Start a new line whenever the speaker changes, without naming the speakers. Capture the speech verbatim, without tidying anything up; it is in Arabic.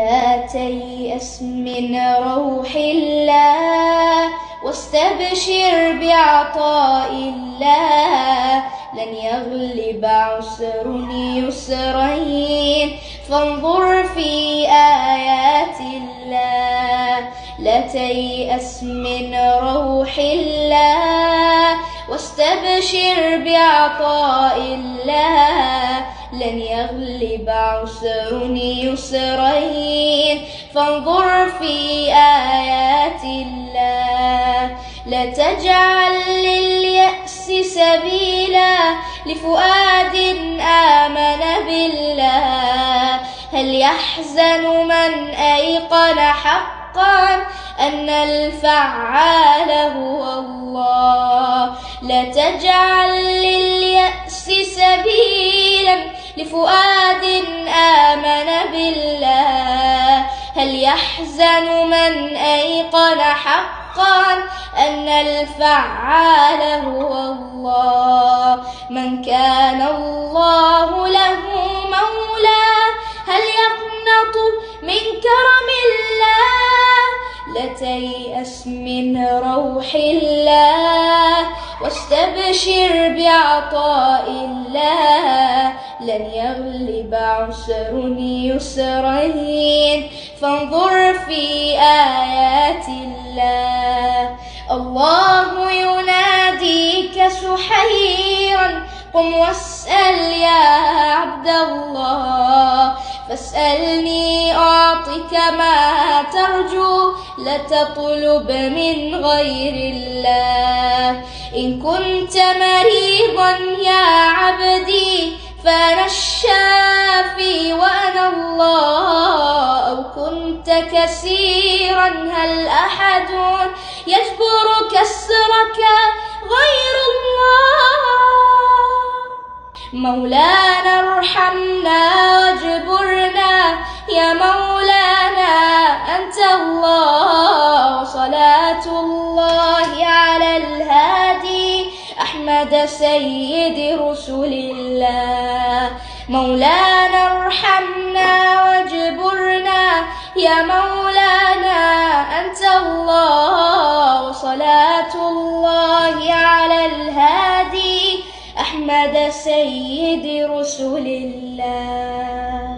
لا تيأس من روح الله واستبشر بعطاء الله، لن يغلب عسر يسرين فانظر في آيات الله. لا تيأس من روح الله واستبشر بعطاء الله، لن يغلب عسر يسرين فانظر في آيات الله. لا تجعل لليأس سبيلا لفؤاد آمن بالله، هل يحزن من أيقن حقا أن الفعال هو الله. لا تجعل لليأس سبيلا لفؤاد آمن بالله، هل يحزن من أيقن حقا أن الفعال هو الله. من كان الله له مولاه هل يقنط من كرم الله. لا تيأس من روح الله واستبشر بعطاء الله، لن يغلب عسر يسرين فانظر في آيات الله. الله يناديك سحيرا قم واسأل يا عبد الله، فاسألني أعطك ما ترجو لا تطلب من غير الله. إن كنت مريضا يا عبدي فأنا الشافي وأنا الله، أو كنت كسيرا هل أحد يجبر كسرك غير الله. مولانا ارحمنا واجبرنا يا مولانا أنت الله. صلاة الله على الهادي أحمد سيد رسل الله. مولانا ارحمنا واجبرنا يا مولانا أنت الله. وصلاة الله على الهادي أحمد سيد رسل الله.